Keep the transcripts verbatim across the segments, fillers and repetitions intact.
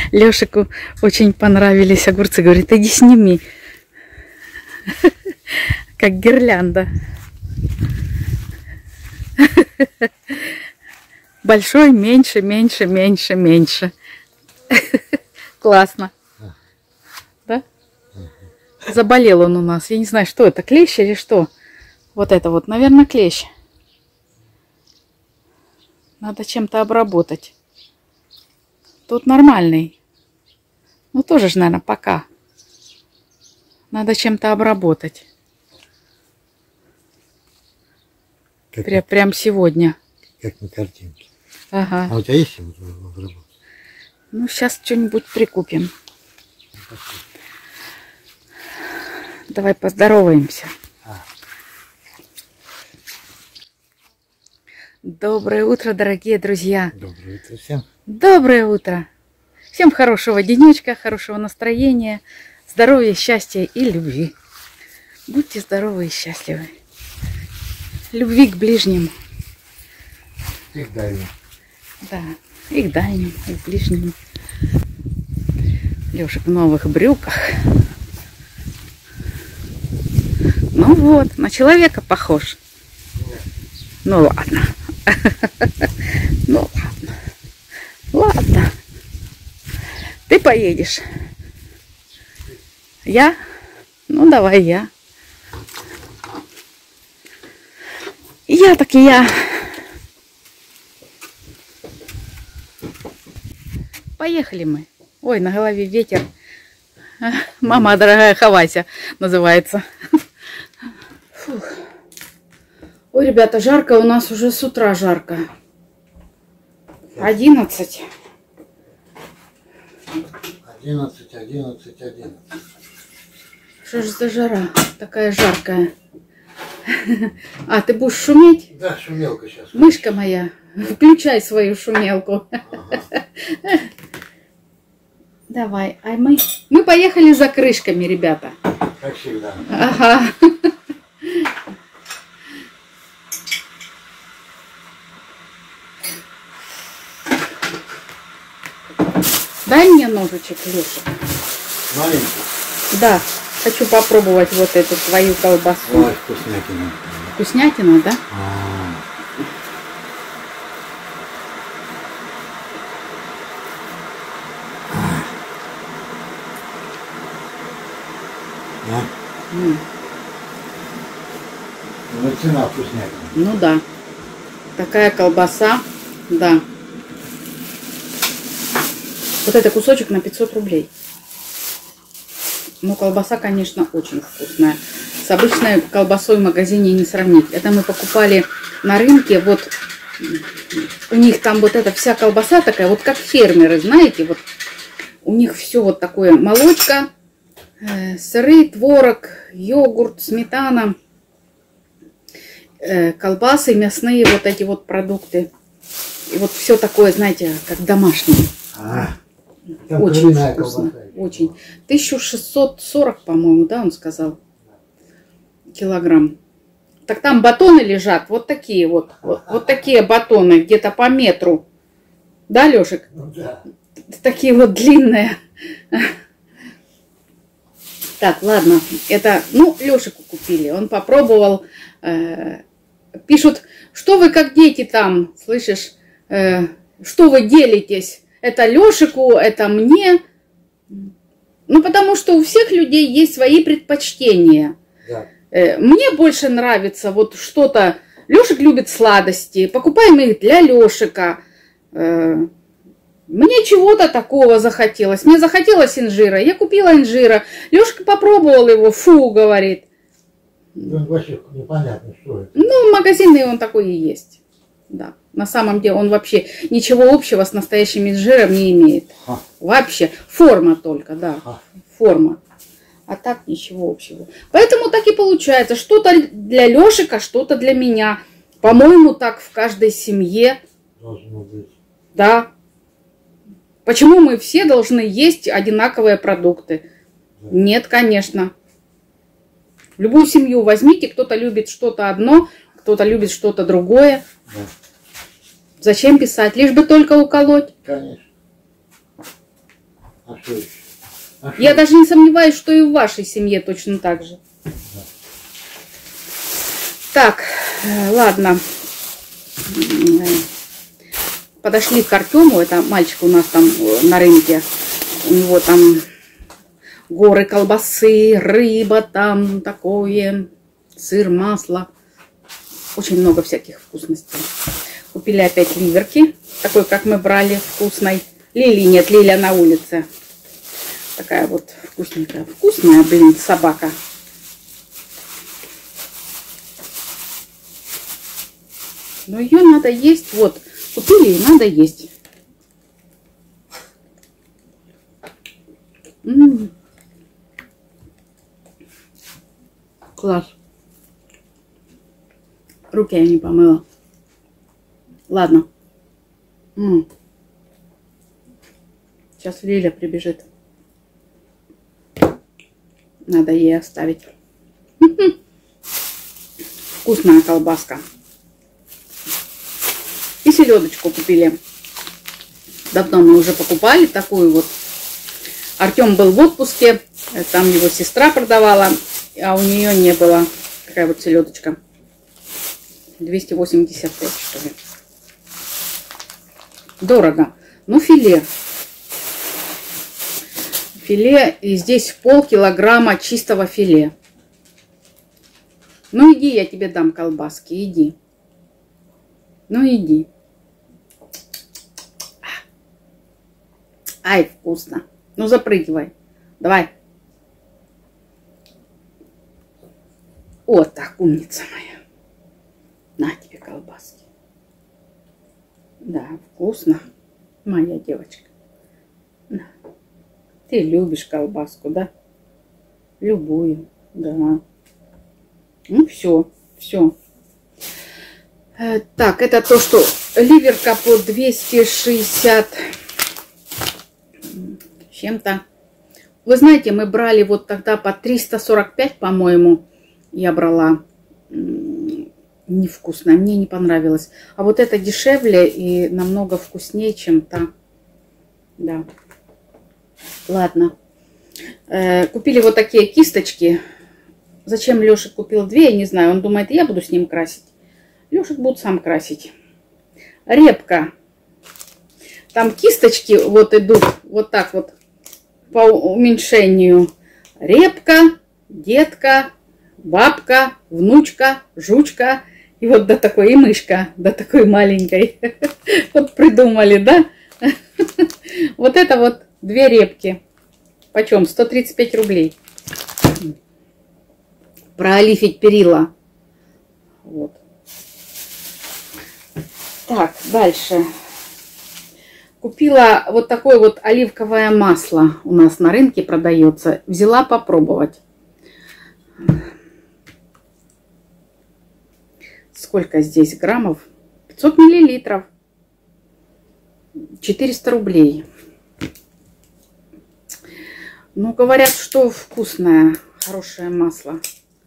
Лешику очень понравились огурцы. Говорит, иди сними. Как гирлянда. Большой, меньше, меньше, меньше, меньше. Классно. Да? Заболел он у нас. Я не знаю, что это, клещ или что. Вот это вот, наверное, клещ. Надо чем-то обработать. Тут нормальный. Ну, тоже же, наверное, пока. Надо чем-то обработать. Как Прям, прям сегодня. Как на картинке. Ага. А у тебя есть чем обработать? Ну, сейчас что-нибудь прикупим. Давай поздороваемся. А. Доброе утро, дорогие друзья. Доброе утро всем. Доброе утро. Всем хорошего денечка, хорошего настроения, здоровья, счастья и любви. Будьте здоровы и счастливы. Любви к ближним. И к дальним. Да, и к дальним, и к ближним. Лешек в новых брюках. Ну вот, на человека похож. Ну ладно. Ну ладно. Ладно. Ты поедешь. Я? Ну давай я. Я так и я. Поехали мы. Ой, на голове ветер. Мама дорогая, хавайся, называется. Фух. Ой, ребята, жарко у нас уже с утра жарко. Одиннадцать. Одиннадцать, одиннадцать, одиннадцать. Что же за жара такая жаркая? А, ты будешь шуметь? Да, шумелка сейчас. Мышка моя, включай свою шумелку. Ага. Давай, а мы... Мы поехали за крышками, ребята. Как всегда. Ага. Дай мне ножичек, Леша. Маленький. Да, хочу попробовать вот эту твою колбасу. Ой, вкуснятина. Вкуснятина, да? А. А? М. Ну, цена вкуснятина. Ну да. Такая колбаса, да. Вот это кусочек на пятьсот рублей. Ну, колбаса, конечно, очень вкусная. С обычной колбасой в магазине не сравнить. Это мы покупали на рынке. Вот у них там вот эта вся колбаса такая, вот как фермеры, знаете. Вот у них все вот такое. Молочка, э, сыры, творог, йогурт, сметана, э, колбасы, мясные вот эти вот продукты. И вот все такое, знаете, как домашнее. А. Очень вкусно. Очень. тысяча шестьсот сорок, по-моему, да, он сказал, килограмм. Так там батоны лежат, вот такие вот. Вот, вот такие батоны, где-то по метру. Да, Лешек? Ну, да. Такие вот длинные. Так, ладно. Это, ну, Лешику купили. Он попробовал. Э, пишут, что вы как дети там, слышишь, э, что вы делитесь? Это Лешику, это мне. Ну, потому что у всех людей есть свои предпочтения. Да. Мне больше нравится вот что-то. Лешик любит сладости. Покупаем их для Лешика. Мне чего-то такого захотелось. Мне захотелось инжира. Я купила инжира. Лешка попробовал его. Фу, говорит. Ну, вообще непонятно, что это. Ну, магазинный он такой и есть. Да. На самом деле он вообще ничего общего с настоящим инжиром не имеет. А. Вообще. Форма только, да. А. Форма. А так ничего общего. Поэтому так и получается. Что-то для Лешика, что-то для меня. По-моему, так в каждой семье. Должно быть. Да. Почему мы все должны есть одинаковые продукты? Да. Нет, конечно. Любую семью возьмите. Кто-то любит что-то одно, кто-то любит что-то другое. Да. Зачем писать? Лишь бы только уколоть. Конечно. А что еще? А что Я еще? даже не сомневаюсь, что и в вашей семье точно так же. Да. Так, э, ладно. Подошли к Артему, это мальчик у нас там э, на рынке. У него там горы колбасы, рыба там такое, сыр, масло. Очень много всяких вкусностей. Купили опять ливерки, такой, как мы брали, вкусной. Лили нет, Лиля на улице. Такая вот вкусненькая. Вкусная, блин, собака. Но ее надо есть. Вот, купили и надо есть. М-м-м. Класс. Руки я не помыла. Ладно. М-м. Сейчас Лиля прибежит. Надо ей оставить. Вкусная колбаска. И селедочку купили. Давно мы уже покупали такую вот. Артем был в отпуске. Там его сестра продавала. А у нее не было. Такая вот селедочка. двести восемьдесят пять, что ли. Дорого. Ну, филе. Филе. И здесь полкилограмма чистого филе. Ну, иди, я тебе дам колбаски. Иди. Ну, иди. Ай, вкусно. Ну, запрыгивай. Давай. Вот так, умница моя. На тебе колбаски. Да, вкусно. Моя девочка. На. Ты любишь колбаску, да? Любую, да. Ну, все, все. Э, так, это то, что ливерка по двести шестьдесят чем-то. Вы знаете, мы брали вот тогда по триста сорок пять, по-моему, я брала. Невкусно, мне не понравилось. А вот это дешевле и намного вкуснее, чем та. Да. Ладно. Э, купили вот такие кисточки. Зачем Лешик купил две, я не знаю. Он думает, я буду с ним красить. Лешик будет сам красить. Репка. Там кисточки вот идут вот так вот по уменьшению. Репка, детка, бабка, внучка, жучка. И вот до такой, и мышка, до такой маленькой. Вот придумали, да? Вот это вот две репки. Почем? сто тридцать пять рублей. Проолифить перила. Вот. Так, дальше. Купила вот такое вот оливковое масло. У нас на рынке продается. Взяла попробовать. Сколько здесь граммов? пятьсот миллилитров. четыреста рублей. Ну, говорят, что вкусное, хорошее масло.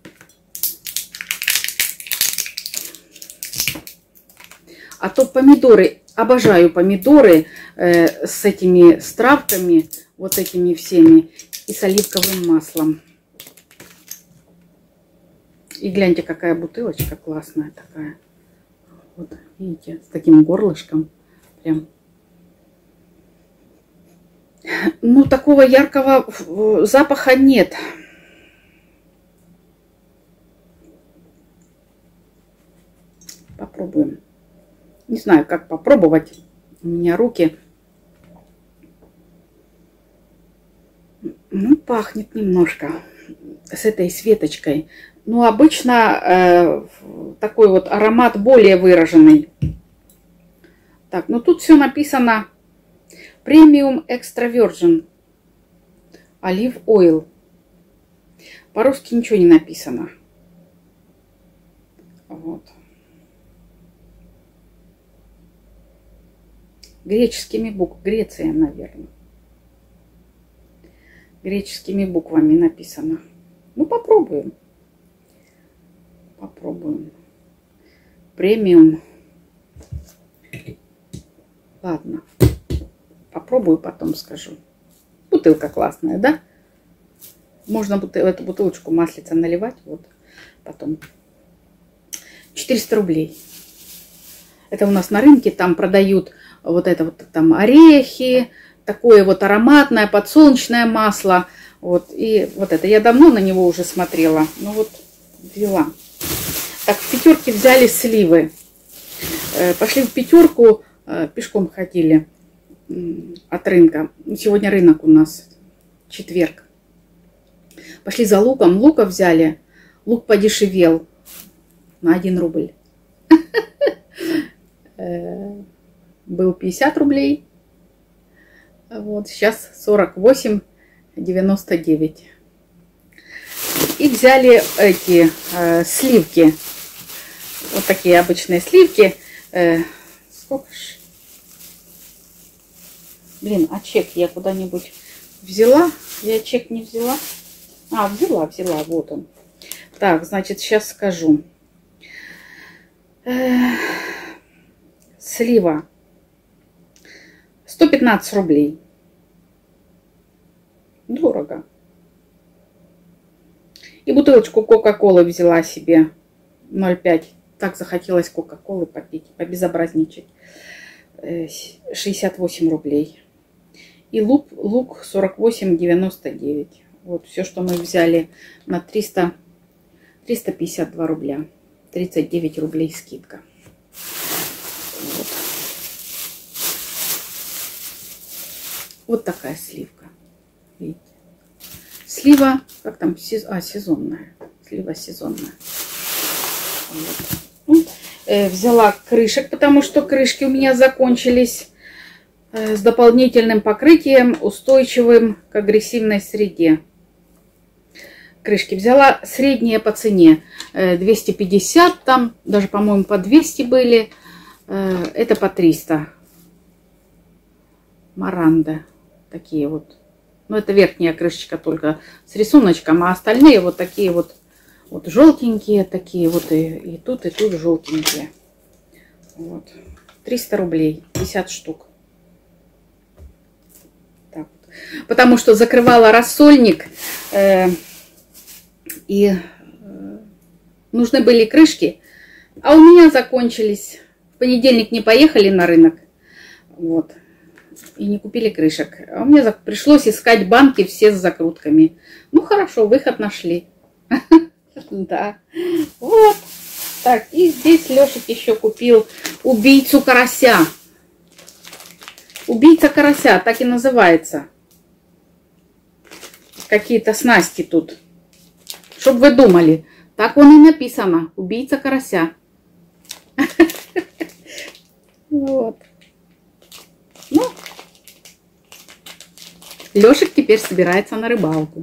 А то помидоры, обожаю помидоры э, с этими стравками, вот этими всеми, и с оливковым маслом. И гляньте, какая бутылочка классная такая. Вот, видите, с таким горлышком. Прям. Ну, такого яркого запаха нет. Попробуем. Не знаю, как попробовать. У меня руки. Ну, пахнет немножко с этой светочкой. Ну, обычно э, такой вот аромат более выраженный. Так, ну тут все написано Premium Extra Virgin Olive Oil. По-русски ничего не написано. Вот. Греческими буквами. Греция, наверное. Греческими буквами написано. Ну, попробуем. Попробуем. Премиум. Ладно. Попробую, потом скажу. бутылка классная, да? Можно бутыл, эту бутылочку маслица наливать. Вот потом. четыреста рублей. Это у нас на рынке. Там продают вот это вот там орехи. Такое вот ароматное подсолнечное масло. Вот. И вот это. Я давно на него уже смотрела. Ну вот взяла. Так, в пятерке взяли сливы. Пошли в пятерку. Пешком ходили от рынка. Сегодня рынок у нас. Четверг. Пошли за луком. Лука взяли. Лук подешевел на один рубль. Был пятьдесят рублей. Вот сейчас сорок восемь девяносто девять. И взяли эти э, сливки. Вот такие обычные сливки. Э, сколько ж? Блин, а чек я куда-нибудь взяла? Я чек не взяла. А, взяла, взяла. Вот он. Так, значит, сейчас скажу. Э, слива. сто пятнадцать рублей. Дорого. И бутылочку кока-колы взяла себе. ноль пять. Так захотелось кока-колы попить, побезобразничать. шестьдесят восемь рублей. И лук, лук сорок восемь девяносто девять. Вот все, что мы взяли на триста, триста пятьдесят два рубля. тридцать девять рублей скидка. Вот. Вот такая сливка. Видите? Слива, как там, а, сезонная. Слива сезонная. Вот. Ну, э, взяла крышек, потому что крышки у меня закончились. Э, с дополнительным покрытием, устойчивым к агрессивной среде. Крышки взяла средние по цене. Э, двести пятьдесят там, даже, по-моему, по двести были. Э, это по триста. Маранда. Такие вот. Ну, это верхняя крышечка только с рисуночком, а остальные вот такие вот, вот желтенькие, такие вот и, и тут, и тут желтенькие. Вот. триста рублей, пятьдесят штук. Так вот. Потому что закрывала рассольник, э, и э, нужны были крышки, а у меня закончились. В понедельник не поехали на рынок. Вот. И не купили крышек. А мне пришлось искать банки все с закрутками. Ну хорошо, выход нашли. Да. Вот. Так, и здесь Лешик еще купил убийцу карася. Убийца карася, так и называется. Какие-то снасти тут. Чтоб вы думали. Так он и написано. Убийца карася. Вот. Ну, Лешик теперь собирается на рыбалку.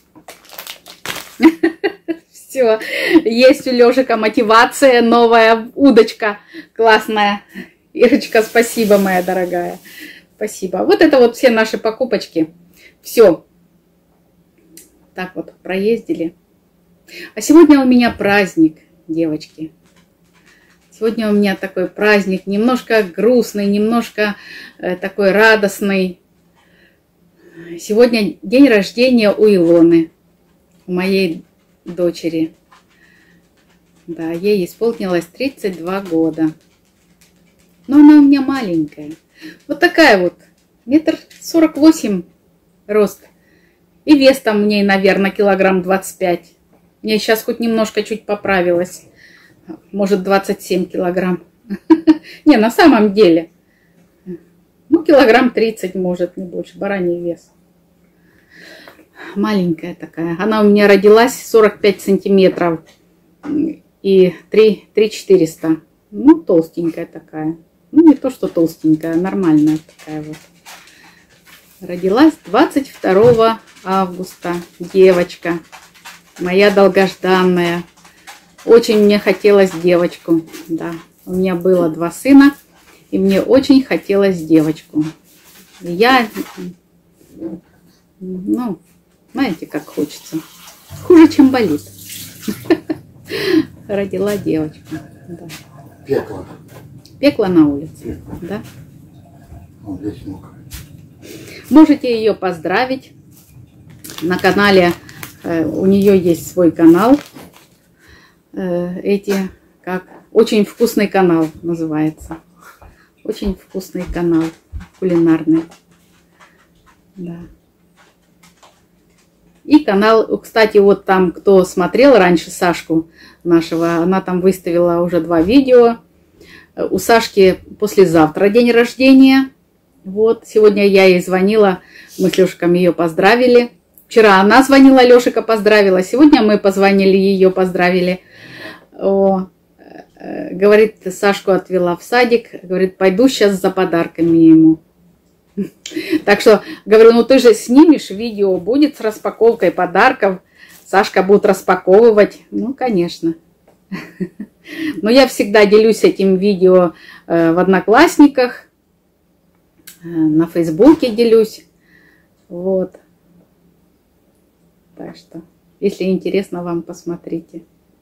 Все, есть у Лешика мотивация, новая удочка классная. Ирочка, спасибо, моя дорогая. Спасибо. Вот это вот все наши покупочки. Все. Так вот, проездили. А сегодня у меня праздник, девочки. Сегодня у меня такой праздник, немножко грустный, немножко э, такой радостный. Сегодня день рождения у Илоны, у моей дочери. Да, ей исполнилось тридцать два года. Но она у меня маленькая. Вот такая вот, метр сорок восемь рост. И вес там у ней, наверное, килограмм двадцать пять. Мне сейчас хоть немножко чуть поправилась. Может, двадцать семь килограмм. Не, на самом деле. Ну, килограмм тридцать, может, не больше. Бараний вес. Маленькая такая. Она у меня родилась сорок пять сантиметров. И три четыреста. Ну, толстенькая такая. Ну, не то, что толстенькая, нормальная такая вот. Родилась двадцать второго августа. Девочка. Моя долгожданная. Очень мне хотелось девочку. Да, у меня было два сына. И мне очень хотелось девочку. И я, ну, знаете, как хочется. Хуже, чем болит. Родила девочку. Да. Пекло. Пекло на улице. Пекло. Да. Он весь мокрый. Можете ее поздравить. На канале, э, у нее есть свой канал. Э, эти, как, очень вкусный канал называется. Очень вкусный канал, кулинарный. Да. И канал, кстати, вот там, кто смотрел раньше Сашку нашего, она там выставила уже два видео. У Сашки послезавтра день рождения. Вот, сегодня я ей звонила, мы с Лешиком ее поздравили. Вчера она звонила, Лешика поздравила, сегодня мы позвонили, ее поздравили. О, говорит, Сашку отвела в садик, говорит, пойду сейчас за подарками ему. Так что, говорю, ну ты же снимешь видео, будет с распаковкой подарков, Сашка будет распаковывать. Ну, конечно. Но я всегда делюсь этим видео в Одноклассниках, на Фейсбуке делюсь. Вот. Так что, если интересно вам, посмотрите.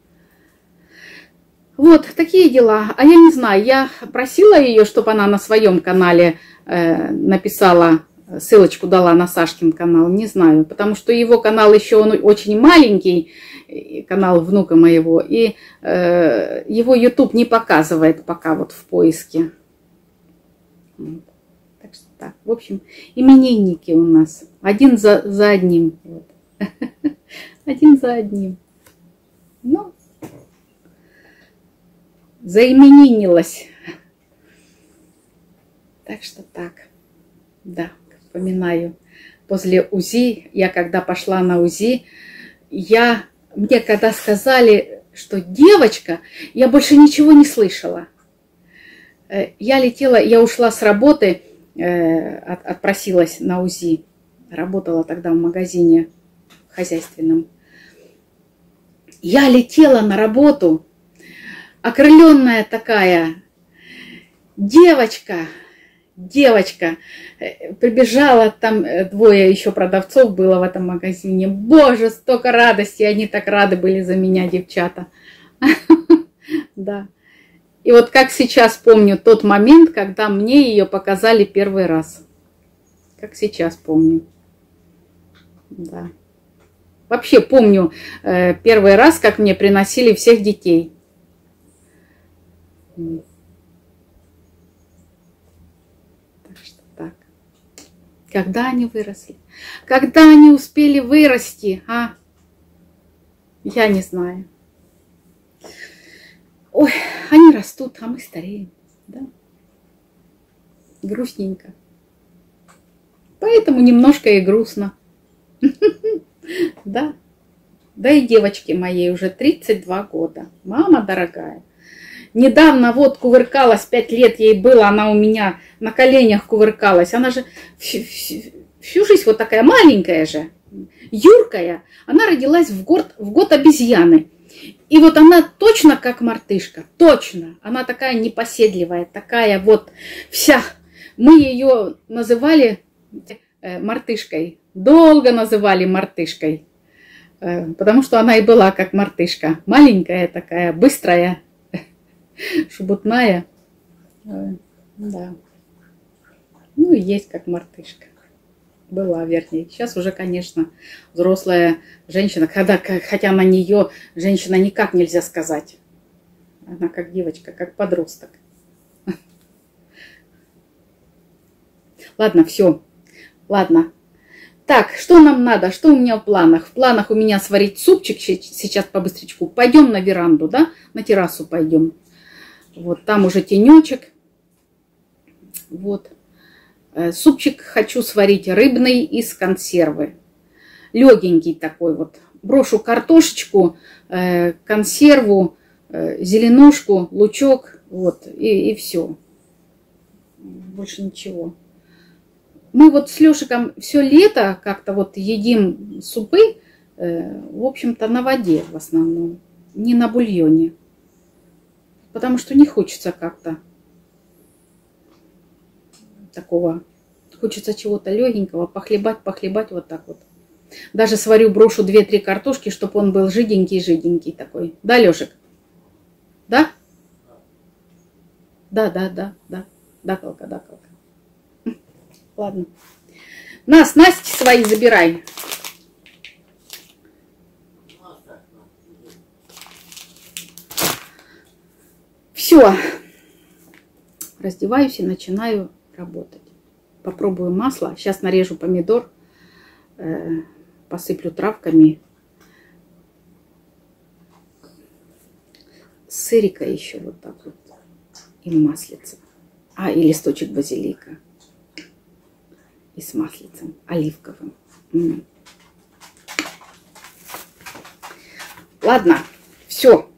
Вот, такие дела. А я не знаю, я просила ее, чтобы она на своем канале э, написала, ссылочку дала на Сашкин канал. Не знаю, потому что его канал еще он очень маленький, канал внука моего. И э, его YouTube не показывает пока вот в поиске. Так что так. В общем, именинники у нас. Один за, за одним. Вот. Один за одним. Ну, заименинилась. Так что так. Да, вспоминаю. После УЗИ, я когда пошла на УЗИ, я, мне когда сказали, что девочка, я больше ничего не слышала. Я летела, я ушла с работы, от, отпросилась на УЗИ. Работала тогда в магазине хозяйственном. Я летела на работу, окрыленная такая, девочка, девочка, прибежала, там двое еще продавцов было в этом магазине. Боже, столько радости, они так рады были за меня, девчата. Да. И вот как сейчас помню тот момент, когда мне ее показали первый раз. Как сейчас помню. Да. Вообще помню э, первый раз, как мне приносили всех детей. Так что так. Когда они выросли? Когда они успели вырасти, а? Я не знаю. Ой, они растут, а мы стареем. Да? Грустненько. Поэтому немножко и грустно. Да. Да и девочке моей уже тридцать два года. Мама дорогая. Недавно вот кувыркалась, пять лет ей было, она у меня на коленях кувыркалась. Она же всю, всю, всю жизнь вот такая маленькая же, юркая. Она родилась в год, в год обезьяны. И вот она точно как мартышка, точно. Она такая непоседливая, такая вот вся. Мы ее называли э, мартышкой. Долго называли мартышкой. Э, потому что она и была как мартышка. Маленькая такая, быстрая, шебутная. Э, да. Ну и есть как мартышка. Была, вернее. Сейчас уже, конечно, взрослая женщина, когда, хотя на нее женщина никак нельзя сказать. Она как девочка, как подросток. Ладно, все. Ладно. Так, что нам надо? Что у меня в планах? В планах у меня сварить супчик сейчас по-быстрячку. Пойдем на веранду, да? На террасу пойдем. Вот там уже тенечек. Вот. Супчик хочу сварить рыбный из консервы. Легенький такой вот. Брошу картошечку, консерву, зеленушку, лучок. Вот. И, и все. Больше ничего. Мы вот с Лешиком все лето как-то вот едим супы. В общем-то на воде в основном. Не на бульоне. Потому что не хочется как-то такого, хочется чего-то легенького, похлебать, похлебать вот так вот. Даже сварю, брошу две-три картошки, чтобы он был жиденький-жиденький такой. Да, Лешек? Да? Да, да, да, да. Да, Калка, да, Калка. Ладно. На, снасти свои забирай. Все. Раздеваюсь и начинаю работать. Попробую масло. Сейчас нарежу помидор. Э, посыплю травками. Сырика еще вот так вот. И маслица. А, и листочек базилика. И с маслицем оливковым. М-м. Ладно, все.